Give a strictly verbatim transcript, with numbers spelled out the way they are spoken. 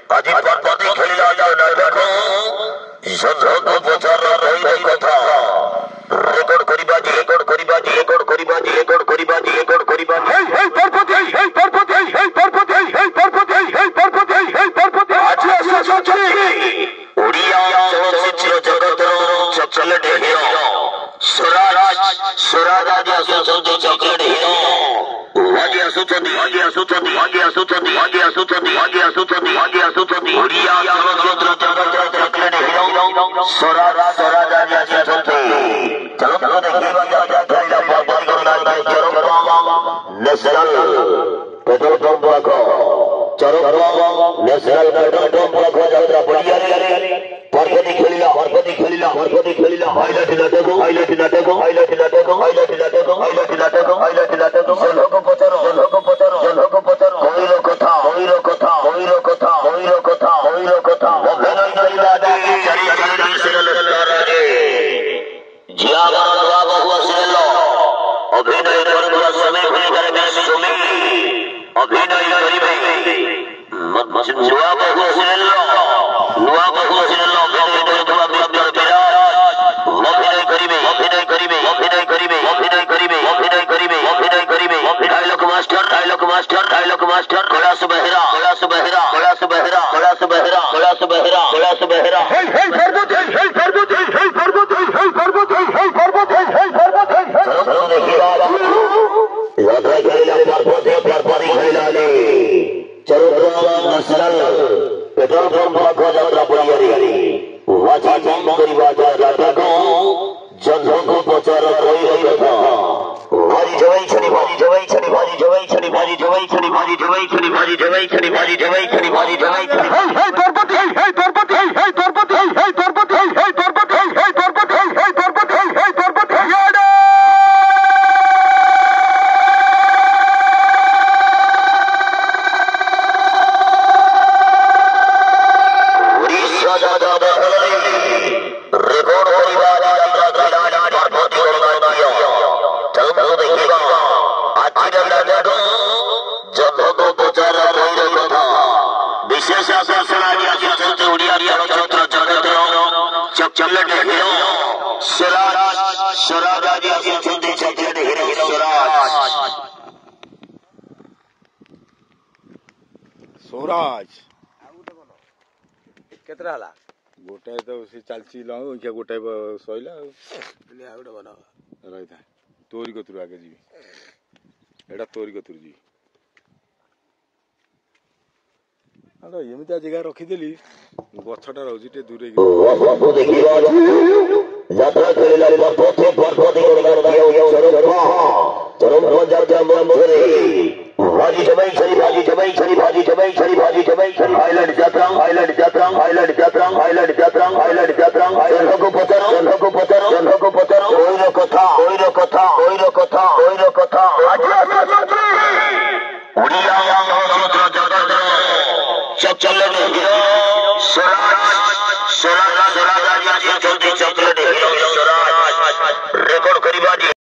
আজি পর্বতে খেলিলা যাও না দেখো যত বছর রইল কথা রেকর্ড করিবা জি রেকর্ড করিবা জি রেকর্ড করিবা জি রেকর্ড করিবা জি রেকর্ড করিবা হেই হেই পর্বতে হেই পর্বতে হেই পর্বতে হেই পর্বতে হেই পর্বতে হেই পর্বতে আজি আসছে ওড়িয়া চলচ্চিত্র জগতর চকলেট হিরো स्वराज स्वराज आज आसुचंदी चॉकलेट हिरो आगे आसुचंदी आगे आसुचंदी आगे आसुचंदी आगे आसुचंदी आगे आसुचंदी आगे आसुचंदी ओडिया चलचित्र जगत चॉकलेट हिरो स्वराज स्वराज आज आसुचंदी चलो चलो देखिए जा जा खेला बाबा करना है चलो नेशनल पेट्रोल पंप रखो चलो नेशनल पेट्रोल पंप रखो जात्रा बढ़िया रे पर्वती खेलिला पर्वती खेलिला पर्वती खेलिला हाइलाइट नाटक हाइलाइट नाटक हाइलाइट नाटक हाइलाइट नाटक हाइलाइट नाटक हाइलाइट नाटक लोक पचारो लोक पचारो लोक पचारो होइल कथा होइल कथा होइल कथा होइल कथा होइल कथा अभिनय करिबा दे चरी चरी सिरल रे जिया बाबा बहु सिरल अभिनय करबा समय भूल करे मैं सुमी अभिनय करिबे जुआ बहु सिरल नुआ बहु सिरल अभिनय दुआ बिगर बिराज अभिनय करिबे अभिनय करिबे अभिनय करिबे अभिनय करिबे अभिनय करिबे अभिनय करिबे dialogue master dialogue master dialogue master कलास बहरा कलास बहरा कलास बहरा कलास बहरा कलास बहरा कलास बहरा हे हे पर्वत हे हे पर्वत हे हे पर्वत हे हे पर्वत हे हे पर्वत हे हे पर्वत हे चलो देखिए यात्रा खेलिला पर्वत हे पर्वत खेलिला ले चलो नेशनल पेट्रोल पंप रखो जात्रा बढ़िया रे वाची बंद करिबा जात्रा को जनधन को प्रचार कोई रखा भाजी जवाई छड़ी भाजी जवाई छड़ी भाजी जवाई छड़ी भाजी जवाई छड़ी भाजी जवाई छड़ी भाजी जवाई छड़ी भाजी जवाई छड़ी भाजी जवाई छड़ी हे हे पर्वत हे हे पर्वत हे हे पर्वत हे हे पर्वत हे हे पर्वत हे हे पर्वत हे हे पर्वत हे हे पर्वत हे याडा रिकॉर्ड करिबा यात्रा खेला पर्वती करना दियो चलो चलो देखिबा आज नाटक जगत प्रचार कोई कथा विशेष आकर्षण आज आसुचंदी ओडिया चलचित्र जगत चॉकलेट हिरो स्वराज स्वराज आज आसुचंदी चॉकलेट हिरो स्वराज स्वराज केतरा हला गोटाए तो से चलची ला क्या गोटाए सइला ले आ गोटा बना रही था तोरी को तुर आगे जी एटा तोरी को तुर जी अरे एमिता जगह रखी देली गछटा रहउजी टे दूरे ओ बाबू देखिबा यात्रा खेलिला पर्वते पर्वती करना दियो चलो चलो मजा जम मोरे भाजी जमाई छरी भाजी जमाई छरी भाजी जमाई छरी भाजी जमाई छरी हाइलाइट यात्रा हाइलाइट यात्रा हाइलाइट यात्रा हाइलाइट यात्रा हाइलाइट यात्रा लोक पचारो लोक पचारो लोक पचारो होइल कथा होइल कथा होइल कथा होइल कथा आज आसुचंदी ओडिया चलचित्र जगत चॉकलेट हिरो स्वराज